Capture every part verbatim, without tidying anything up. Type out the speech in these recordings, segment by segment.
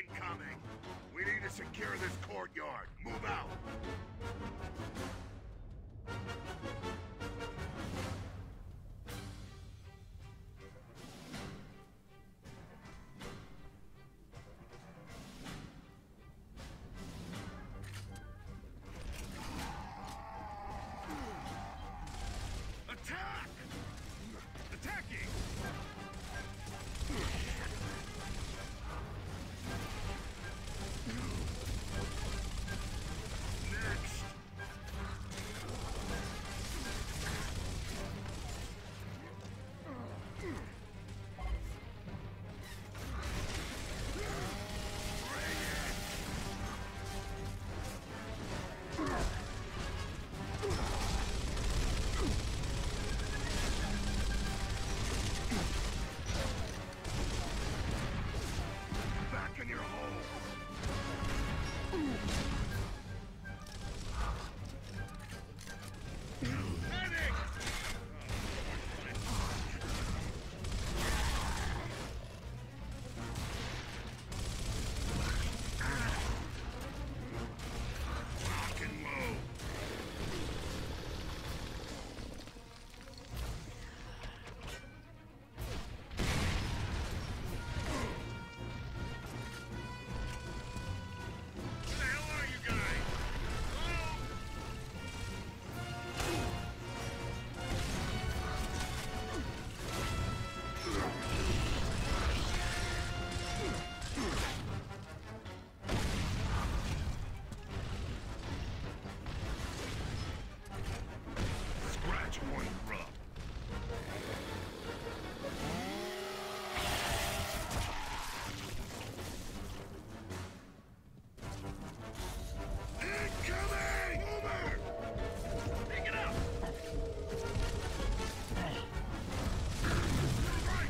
Incoming! We need to secure this courtyard. Move out! Attack! Attacking! Next! Back in your hole! Lock and load! Where the hell are you guys? Hello? Scratch one grub. Incoming! Over! Pick it up! Right!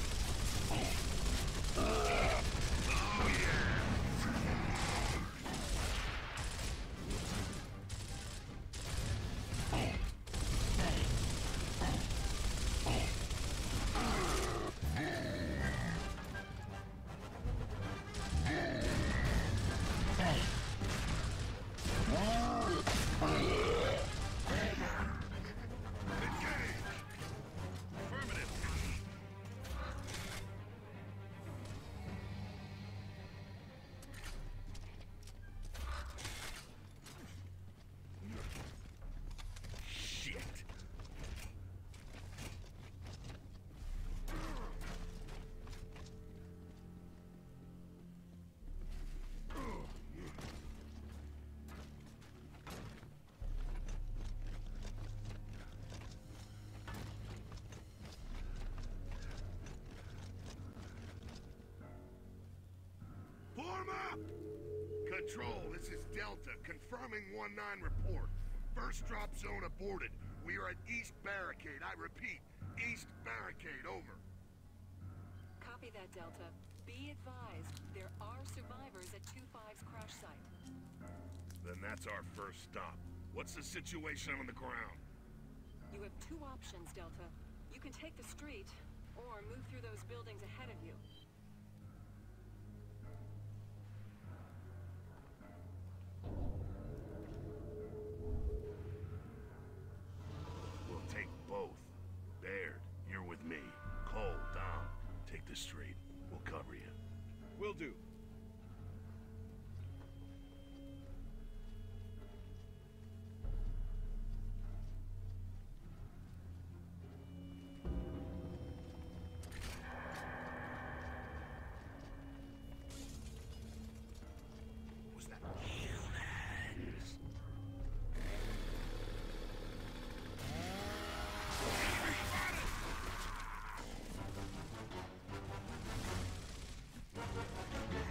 Oh, yeah! Engage! Affirmative! Shit! Form up! Control, this is Delta, confirming one nine report. First drop zone aborted. We are at East Barricade. I repeat, East Barricade, over. Copy that, Delta. Be advised, there are survivors at two five's crash site. Then that's our first stop. What's the situation on the ground? You have two options, Delta. You can take the street, or move through those buildings ahead of you. We'll take both. Baird, you're with me. Cole, Dom, take the street. We'll cover you. Will do. What was that? Humans! Enemy spotted!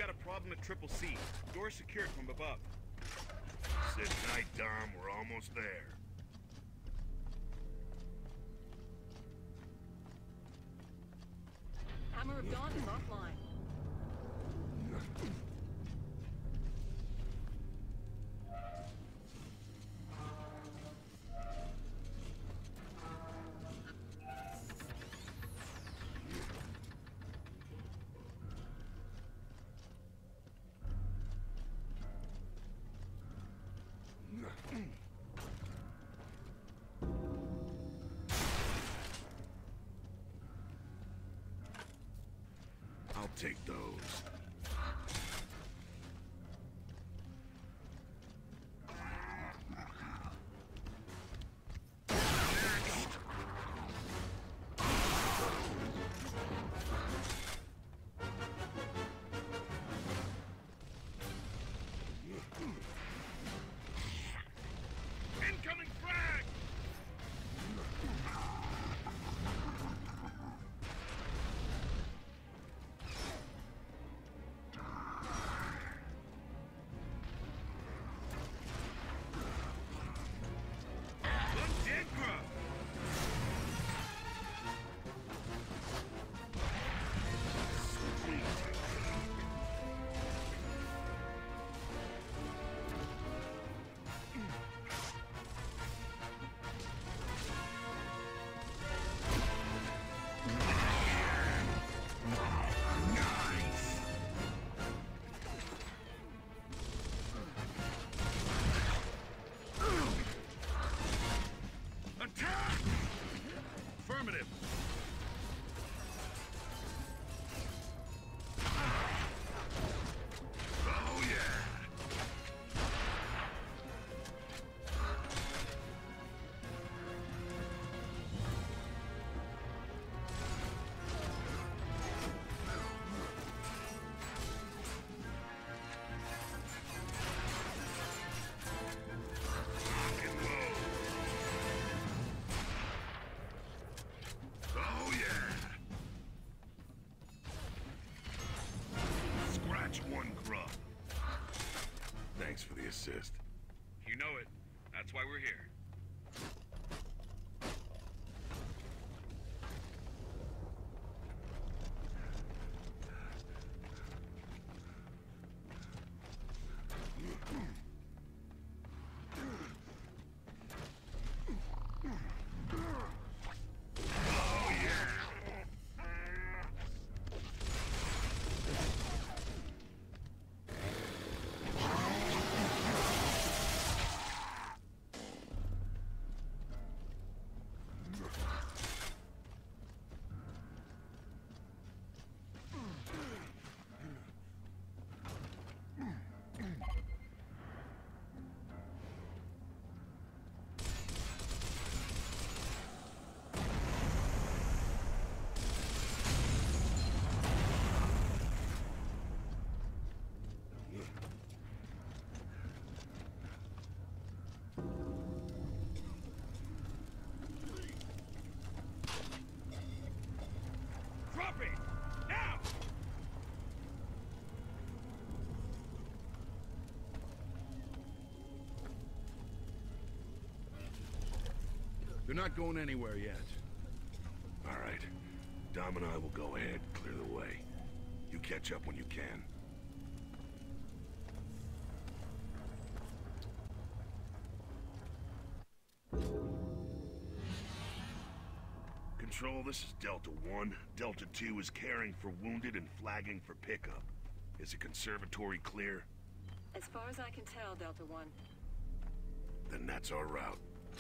got a problem at Triple C. Door secured from above. Sit tight, Dom. We're almost there. Hammer of Dawn is offline. I'll take those. Incoming frag! Lundengra! Sweet. Attack! Affirmative. Oh, yeah. Rock and roll. Oh, yeah. Scratch one grub. Thanks for the assist. You know it. That's why we're here. Oh, yeah. Drop it! Now! They're not going anywhere yet. All right. Dom and I will go ahead, clear the way. You catch up when you can. Control, this is Delta One. Delta Two is caring for wounded and flagging for pickup. Is the conservatory clear? As far as I can tell, Delta One. Then that's our route.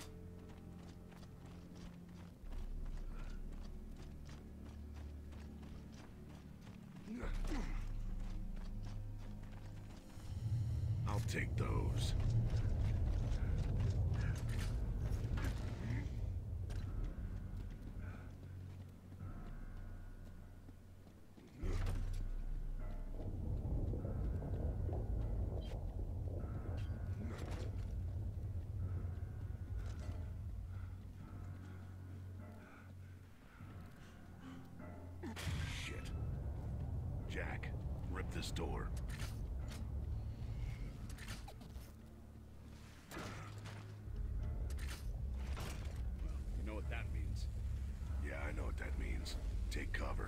I'll take those. Shit. Jack, rip this this door. You know what that means. Yeah, I know what that means. Take cover.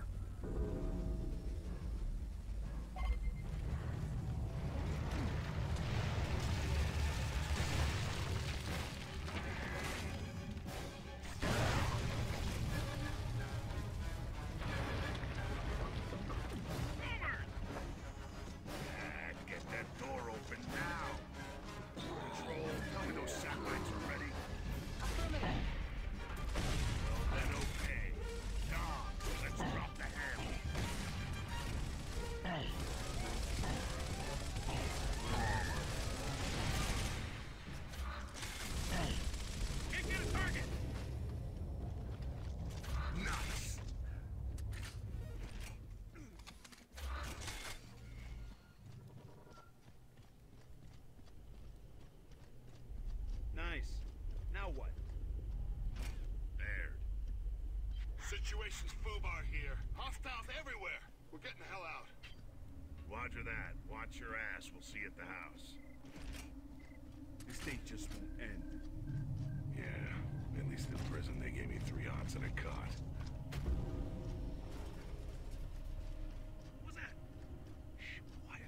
Nice. Now what? Baird. Situation's foobar here. Hostiles everywhere. We're getting the hell out. Roger that. Watch your ass. We'll see you at the house. This day just won't end. Yeah, at least in prison they gave me three odds and a cot. What's that? Shh, quiet.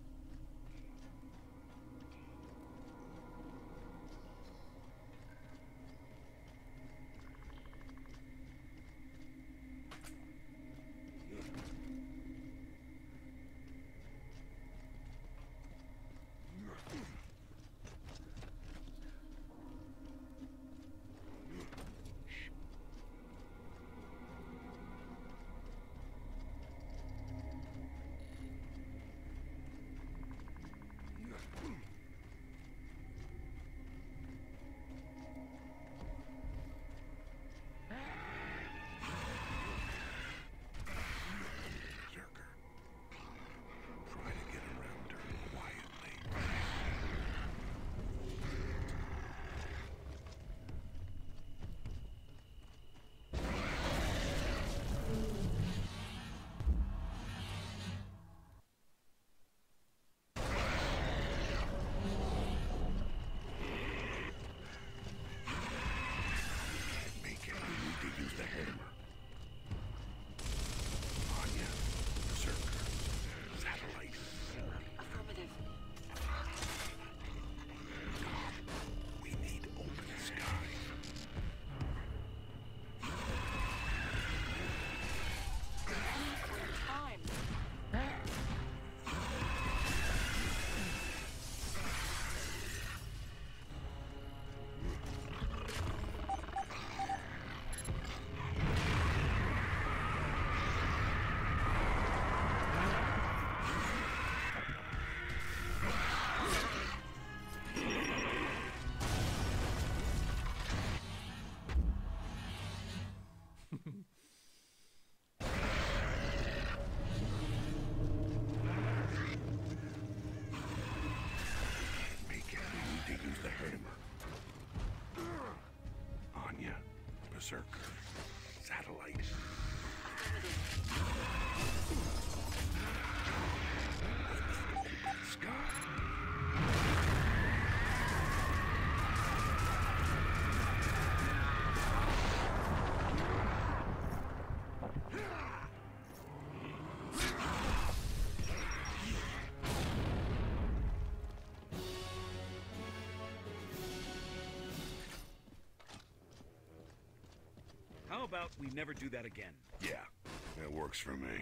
Berserker. Satellite. Open sky. How about we never do that again? Yeah, that works for me.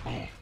Oh.